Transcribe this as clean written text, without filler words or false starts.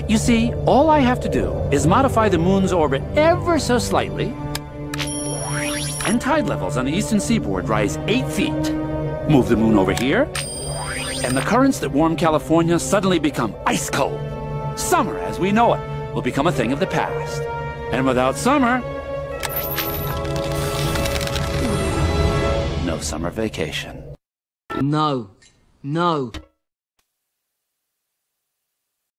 You see, all I have to do is modify the moon's orbit ever so slightly, and tide levels on the eastern seaboard rise 8 feet. Move the moon over here, and the currents that warm California suddenly become ice cold. Summer, as we know it, will become a thing of the past. And without summer, no summer vacation. No. No.